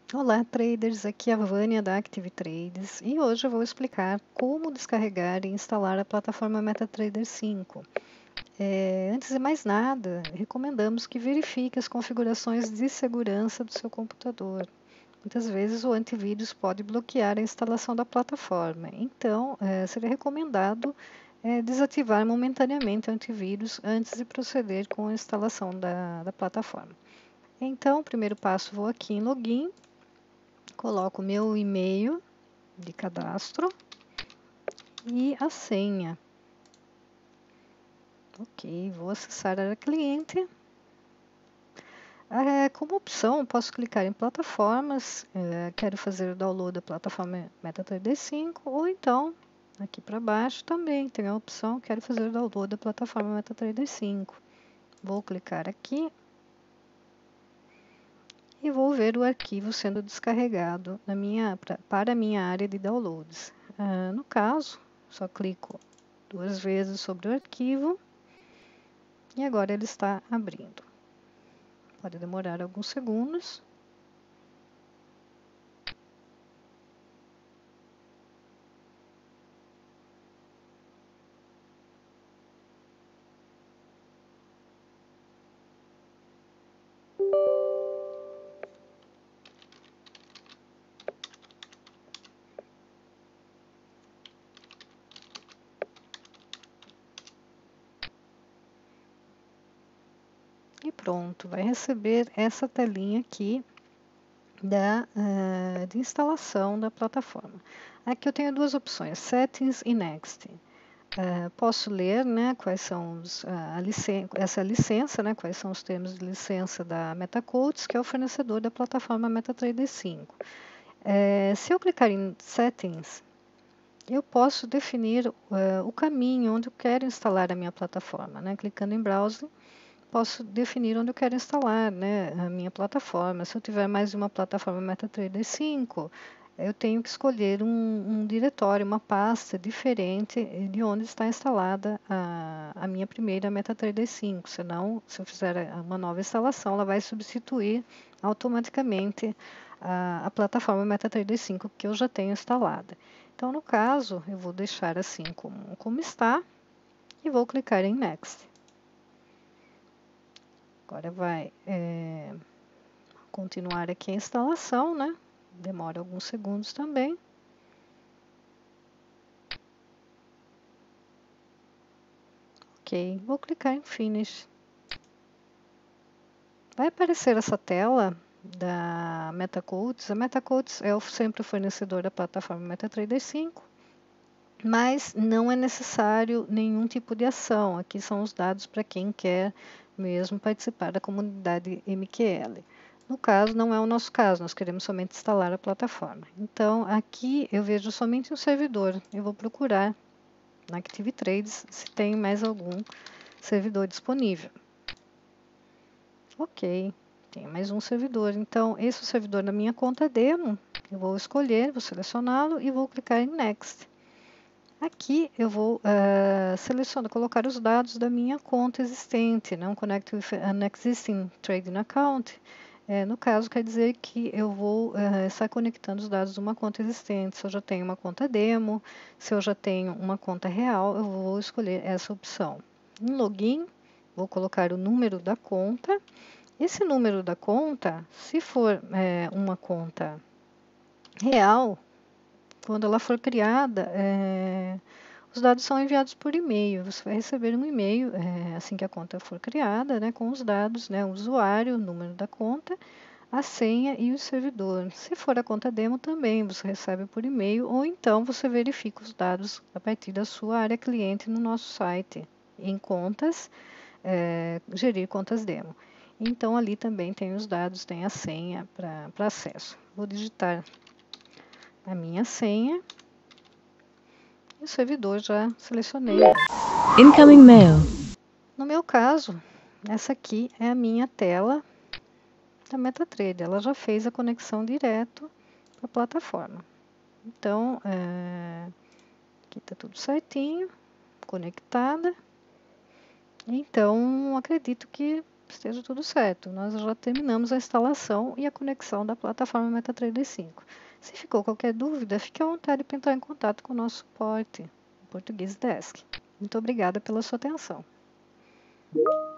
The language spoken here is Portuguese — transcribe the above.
Olá, traders! Aqui é a Vânia da Active Trades e hoje eu vou explicar como descarregar e instalar a plataforma MetaTrader 5. Antes de mais nada, recomendamos que verifique as configurações de segurança do seu computador. Muitas vezes o antivírus pode bloquear a instalação da plataforma, então seria recomendado desativar momentaneamente o antivírus antes de proceder com a instalação da plataforma. Então, o primeiro passo, vou aqui em Login. Coloco o meu e-mail de cadastro e a senha. Ok, vou acessar a área cliente. Como opção, posso clicar em plataformas, quero fazer o download da plataforma MetaTrader 5, ou então, aqui para baixo também tem a opção, quero fazer o download da plataforma MetaTrader 5. Vou clicar aqui e vou ver o arquivo sendo descarregado para a minha área de downloads. No caso, só clico 2 vezes sobre o arquivo e agora ele está abrindo. Pode demorar alguns segundos. E pronto, vai receber essa telinha aqui de instalação da plataforma. Aqui eu tenho duas opções, Settings e Next. Posso ler, né, quais são essa licença, né, quais são os termos de licença da MetaQuotes, que é o fornecedor da plataforma MetaTrader 5. Se eu clicar em Settings, eu posso definir o caminho onde eu quero instalar a minha plataforma, né? Clicando em Browse, posso definir onde eu quero instalar, né, a minha plataforma. Se eu tiver mais de uma plataforma MetaTrader 5, eu tenho que escolher um diretório, uma pasta diferente de onde está instalada a minha primeira MetaTrader 5. Senão, se eu fizer uma nova instalação, ela vai substituir automaticamente a plataforma MetaTrader 5 que eu já tenho instalada. Então, no caso, eu vou deixar assim como está e vou clicar em Next. Agora vai continuar aqui a instalação, né? Demora alguns segundos também. Ok, vou clicar em Finish. Vai aparecer essa tela da MetaQuotes. A MetaQuotes é sempre o fornecedor da plataforma MetaTrader 5, mas não é necessário nenhum tipo de ação. Aqui são os dados para quem quer mesmo participar da comunidade MQL. No caso, não é o nosso caso, nós queremos somente instalar a plataforma. Então, aqui eu vejo somente um servidor. Eu vou procurar na Active Trades se tem mais algum servidor disponível. Ok, tem mais um servidor. Então, esse é o servidor da minha conta demo. Eu vou escolher, vou selecioná-lo e vou clicar em Next. Aqui eu vou colocar os dados da minha conta existente, não Connect with an Existing Trading Account. No caso, quer dizer que eu vou estar conectando os dados de uma conta existente. Se eu já tenho uma conta demo, se eu já tenho uma conta real, eu vou escolher essa opção. Em Login, vou colocar o número da conta. Esse número da conta, se for uma conta real, quando ela for criada, os dados são enviados por e-mail. Você vai receber um e-mail assim que a conta for criada, né, com os dados, né, o usuário, o número da conta, a senha e o servidor. Se for a conta demo também, você recebe por e-mail ou então você verifica os dados a partir da sua área cliente no nosso site, em contas, gerir contas demo. Então ali também tem os dados, tem a senha para acesso. Vou digitar a minha senha. E o servidor já selecionei. Incoming mail. No meu caso, essa aqui é a minha tela da MetaTrader. Ela já fez a conexão direto para a plataforma. Então, aqui está tudo certinho, conectada. Então, acredito que esteja tudo certo. Nós já terminamos a instalação e a conexão da plataforma MetaTrader 5. Se ficou qualquer dúvida, fique à vontade para entrar em contato com o nosso suporte, Português Desk. Muito obrigada pela sua atenção.